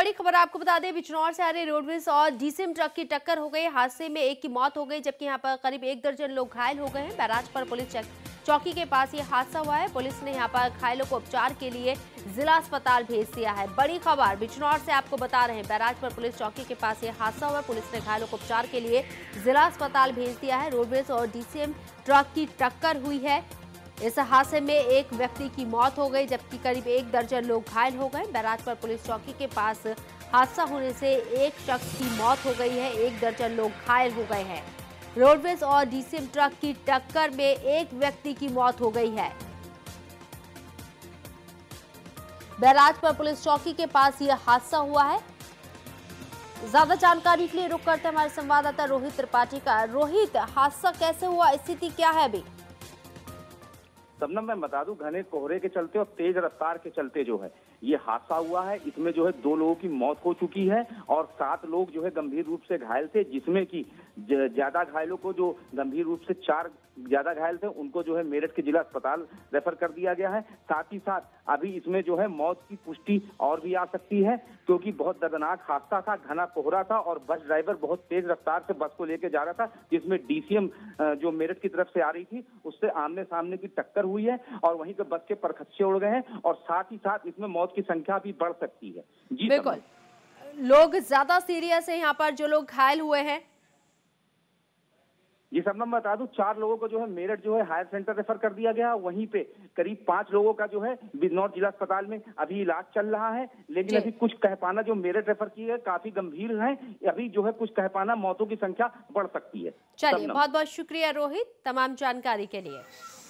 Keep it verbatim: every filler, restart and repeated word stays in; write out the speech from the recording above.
बड़ी खबर आपको बता दें, बिजनौर से आ रही रोडवेज और डीसीएम ट्रक की टक्कर हो गई। हादसे में एक की मौत हो गई, जबकि यहां पर करीब एक दर्जन लोग घायल हो गए हैं। बैराज पर पुलिस चौकी के पास ये हादसा हुआ है। पुलिस ने यहां पर घायलों को उपचार के लिए जिला अस्पताल भेज दिया है। बड़ी खबर बिजनौर से आपको बता रहे हैं, बैराज पर पुलिस चौकी के पास ये हादसा हुआ। पुलिस ने घायलों को उपचार के लिए जिला अस्पताल भेज दिया है। रोडवेज और डीसीएम ट्रक की टक्कर हुई है। इस हादसे में एक व्यक्ति की मौत हो गई, जबकि करीब एक दर्जन लोग घायल हो गए। बैराज पर पुलिस चौकी के पास हादसा होने से एक शख्स की मौत हो गई है, एक दर्जन लोग घायल हो गए हैं। रोडवेज और डीसीएम ट्रक की टक्कर में एक व्यक्ति की मौत हो गई है। बैराज पर पुलिस चौकी के पास यह हादसा हुआ है। ज्यादा जानकारी के लिए रुक करते हमारे संवाददाता रोहित त्रिपाठी का। रोहित, हादसा कैसे हुआ, स्थिति क्या है अभी? सबनम, मैं बता दूं, घने कोहरे के चलते और तेज रफ्तार के चलते जो है ये हादसा हुआ है। इसमें जो है दो लोगों की मौत हो चुकी है और सात लोग जो है गंभीर रूप से घायल थे, जिसमें कि ज्यादा घायलों को, जो गंभीर रूप से चार ज्यादा घायल थे, उनको जो है मेरठ के जिला अस्पताल रेफर कर दिया गया है। साथ ही साथ अभी इसमें जो है मौत की पुष्टि और भी आ सकती है, क्योंकि बहुत दर्दनाक हादसा था, घना कोहरा था और बस ड्राइवर बहुत तेज रफ्तार से बस को लेकर जा रहा था, जिसमें डीसीएम जो मेरठ की तरफ से आ रही थी उससे आमने सामने की टक्कर हुई है और वहीं पे बस के परखच्चे उड़ गए हैं और साथ ही साथ इसमें मौत की संख्या भी बढ़ सकती है। जी बिल्कुल, लोग ज्यादा सीरियस है यहाँ पर, जो लोग घायल हुए हैं? ये सब मैं बता दूं, चार लोगों को जो है मेरठ जो है हायर सेंटर रेफर कर दिया गया। वहीं पे करीब पांच लोगों का जो है बिजनौर जिला अस्पताल में अभी इलाज चल रहा है। लेकिन अभी कुछ कहपाना जो मेरठ रेफर की है काफी गंभीर है। अभी जो है कुछ कहपाना मौतों की संख्या बढ़ सकती है। चलिए, बहुत बहुत शुक्रिया रोहित तमाम जानकारी के लिए।